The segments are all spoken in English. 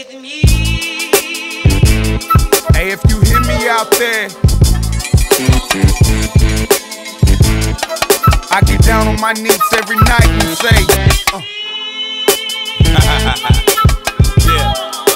Hey, if you hear me out there, I get down on my knees every night and say, yeah.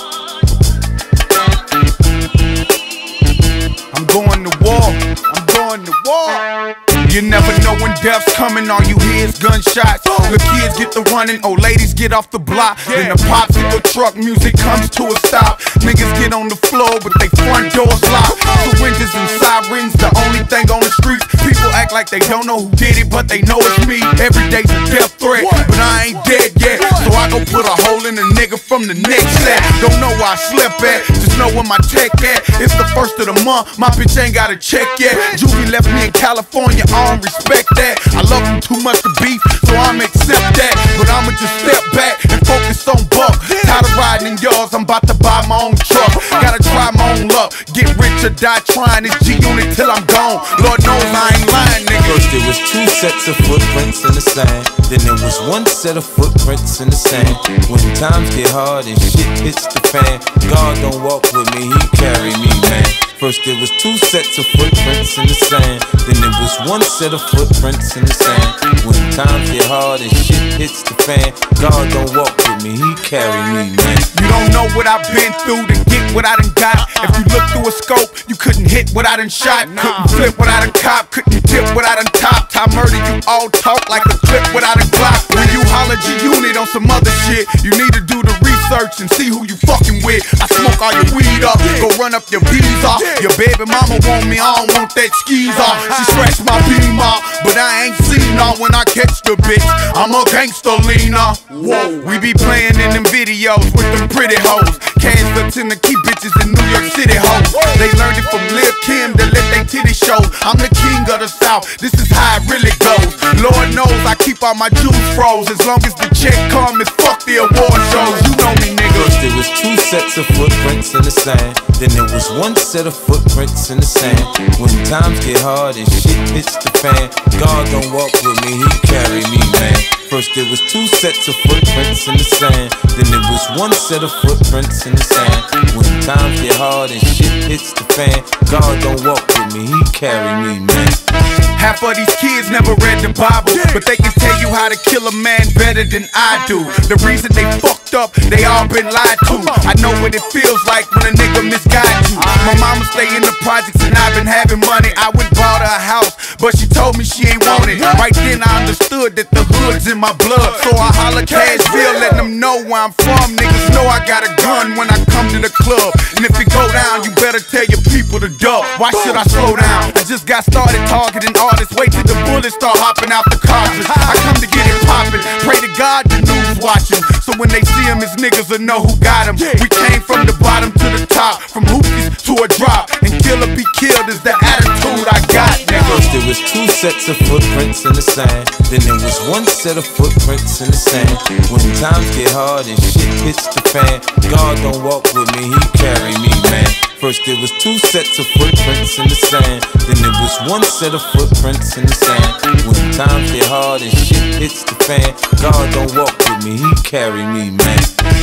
I'm going to war, I'm going to war. You never know when death's coming, all you hear is gunshots. The kids get the running, old ladies get off the block. Then the popsicle truck music comes to a stop. Niggas get on the floor, but they front doors locked. Syringes and sirens, the only thing on the streets. People act like they don't know who did it, but they know it's me. Every day's a death threat, but I ain't dead yet. So I go put a hole in a nigga from the next set. Don't know where I slept at, just know where my tech at. It's the first of the month, my bitch ain't got a check yet. Juvie left me in California, I don't respect that. I love him too much to beef, so I'ma accept that. But I'ma just step back and focus on buck. Tired of riding in yours, I'm about to buy my own truck. Gotta try my own luck, get rich or die trying. This G-Unit till I'm gone, Lord knows I ain't lying, nigga. First there was two sets of footprints in the sand. Then there was one set of footprints in the sand. When times get hard and shit hits the fan, God don't walk with me, he carry me, man. First there was two sets of footprints in the sand. Then there was one set of footprints in the sand. When times get hard and shit hits the fan, God don't walk with me, he carry me, man. You don't know what I've been through to get what I done got. If you look through a scope, you couldn't hit what I done shot. Couldn't flip what I done cop, couldn't tip what I done top. I murder you all talk like a clip without a Glock. When you holler G-Unit on some other shit, you need to do the research and see who you fucking with. I smoke all your weed up, go run up your bees off. Your baby mama want me, I don't want that skis off. She scratched my beam off, but I ain't seen her when I catch the bitch. I'm a gangster leaner. Whoa, we be playing in them videos with them pretty hoes. Cash up to the key bitches in New York City hoes. They learned it from Lil Kim to let they titty show. I'm the king of the South, this is how it really goes. Lord knows I keep all my juice froze. As long as the check come, it's fuck the award shows. You know me, nigga. First there was two sets of footprints in the sand. Then there was one set of footprints in the sand. When times get hard and shit hits the fan, God don't walk with me, he carry me, man. First there was two sets of footprints in the sand. Then there was one set of footprints in the sand. When times get hard and shit hits the fan, God don't walk with me, he carry me, man. Half of these kids never read the Bible, but they can tell you how to kill a man better than I do. The reason they fucked up, they all been lied to. I know what it feels like when a nigga misguides you. My mama stay in the projects and I've been having money. I went bought her a house, but she told me she ain't want it. Right then I understood that the hood's in my blood, so I holler Cashville, letting them know where I'm from. Niggas know I got a gun when I come to the club, and if it go down, you better tell your people to duck. Why should I slow down? I just got started targeting artists. Wait till the bullets start hopping out the cartridge. I come to get it poppin'. Pray to God the news watching, so when they see him, his niggas will know who got him. We came from the bottom to the top, from hoopies to a drop, and kill or be killed is the attitude I got, nigga. First there was two sets of footprints in the sand. Then there was one set of footprints in the sand. When times get hard and shit hits the fan, God don't walk with me, he carry me, man. First there was two sets of footprints in the sand. Then there was one set of footprints in the sand. When times get hard and shit hits the fan, God don't walk with me, he carry me, man.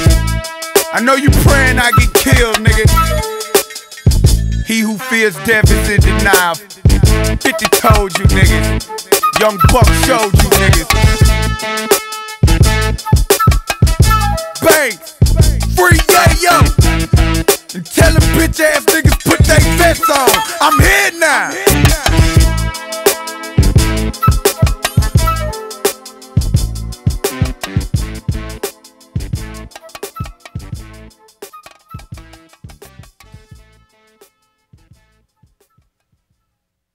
I know you praying I get killed, nigga. He who fears death is in denial. 50 told you niggas. Young Buck showed you niggas. Bang! Free Yayo! And tell them bitch ass niggas put they vests on. I'm here!